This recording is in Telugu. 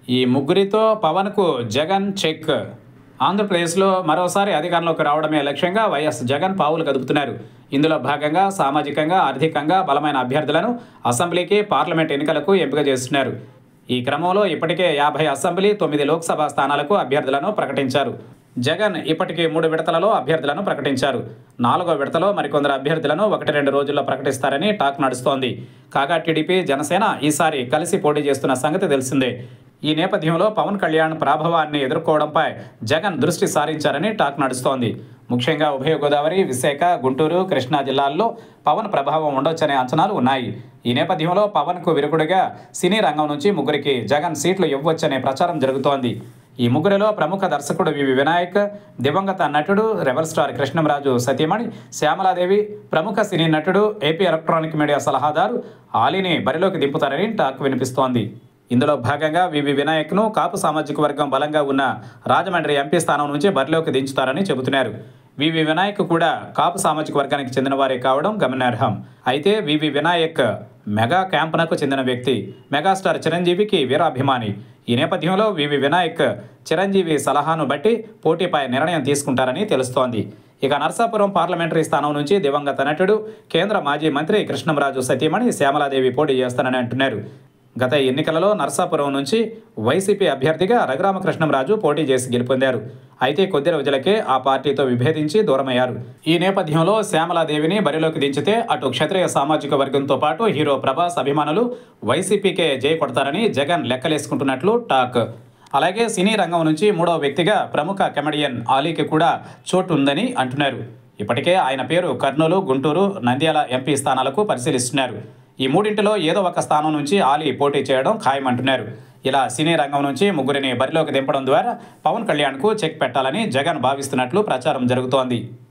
ఈ ముగ్గురితో పవన్కు జగన్ చెక్. ఆంధ్రప్రదేశ్లో మరోసారి అధికారంలోకి రావడమే లక్ష్యంగా వైఎస్ జగన్ పావులు కదుపుతున్నారు. ఇందులో భాగంగా సామాజికంగా, ఆర్థికంగా బలమైన అభ్యర్థులను అసెంబ్లీకి, పార్లమెంట్ ఎన్నికలకు ఎంపిక చేస్తున్నారు. ఈ క్రమంలో ఇప్పటికే 50 అసెంబ్లీ, 9 లోక్సభ స్థానాలకు అభ్యర్థులను ప్రకటించారు. జగన్ ఇప్పటికే 3 విడతలలో అభ్యర్థులను ప్రకటించారు. 4వ విడతలో మరికొందరు అభ్యర్థులను 1-2 రోజుల్లో ప్రకటిస్తారని టాక్ నడుస్తోంది. కాగా టీడీపీ, జనసేన ఈసారి కలిసి పోటీ చేస్తున్న సంగతి తెలిసిందే. ఈ నేపథ్యంలో పవన్ కళ్యాణ్ ప్రాభవాన్ని ఎదుర్కోవడంపై జగన్ దృష్టి సారించారని టాక్ నడుస్తోంది. ముఖ్యంగా ఉభయ గోదావరి, విశాఖ, గుంటూరు, కృష్ణా జిల్లాల్లో పవన్ ప్రభావం ఉండొచ్చనే అంచనాలు ఉన్నాయి. ఈ నేపథ్యంలో పవన్కు విరుగుడుగా సినీ రంగం నుంచి ముగ్గురికి జగన్ సీట్లు ఇవ్వొచ్చనే ప్రచారం జరుగుతోంది. ఈ ముగ్గురిలో ప్రముఖ దర్శకుడు వివి వినాయక్, దివంగత నటుడు రెబల్ స్టార్ కృష్ణంరాజు సతీమణి శ్యామలాదేవి, ప్రముఖ సినీ నటుడు, ఏపీ ఎలక్ట్రానిక్ మీడియా సలహాదారు ఆలీని బరిలోకి దింపుతారని టాక్ వినిపిస్తోంది. ఇందులో భాగంగా వివి వినాయక్ను కాపు సామాజిక వర్గం బలంగా ఉన్న రాజమండ్రి ఎంపీ స్థానం నుంచి బరిలోకి దించుతారని చెబుతున్నారు. వివి వినాయక్ కూడా కాపు సామాజిక వర్గానికి చెందిన వారే కావడం గమనార్హం. అయితే వివి వినాయక్ మెగా క్యాంపునకు చెందిన వ్యక్తి, మెగాస్టార్ చిరంజీవికి వీరాభిమాని. ఈ నేపథ్యంలో వివి వినాయక్ చిరంజీవి సలహాను బట్టి పోటీపై నిర్ణయం తీసుకుంటారని తెలుస్తోంది. ఇక నర్సాపురం పార్లమెంటరీ స్థానం నుంచి దివంగత నటుడు, కేంద్ర మాజీ మంత్రి కృష్ణంరాజు సతీమణి శ్యామలాదేవి పోటీ చేస్తానని అంటున్నారు. గత ఎన్నికలలో నర్సాపురం నుంచి వైసీపీ అభ్యర్థిగా రఘురామకృష్ణంరాజు పోటీ చేసి గెలుపొందారు. అయితే కొద్ది రోజులకే ఆ పార్టీతో విభేదించి దూరమయ్యారు. ఈ నేపథ్యంలో శ్యామలాదేవిని బరిలోకి దించితే అటు క్షత్రియ సామాజిక వర్గంతో పాటు హీరో ప్రభాస్ అభిమానులు వైసీపీకే జై కొడతారని జగన్ లెక్కలేసుకుంటున్నట్లు టాక్. అలాగే సినీ రంగం నుంచి 3వ వ్యక్తిగా ప్రముఖ కమెడియన్ ఆలీకి కూడా చోటు ఉందని అంటున్నారు. ఇప్పటికే ఆయన పేరు కర్నూలు, గుంటూరు, నంద్యాల ఎంపీ స్థానాలకు పరిశీలిస్తున్నారు. ఈ మూడింటిలో ఏదో ఒక స్థానం నుంచి ఆలీ పోటీ చేయడం ఖాయమంటున్నారు. ఇలా సినీ రంగం నుంచి ముగ్గురిని బరిలోకి దింపడం ద్వారా పవన్ కళ్యాణ్కు చెక్ పెట్టాలని జగన్ భావిస్తున్నట్లు ప్రచారం జరుగుతోంది.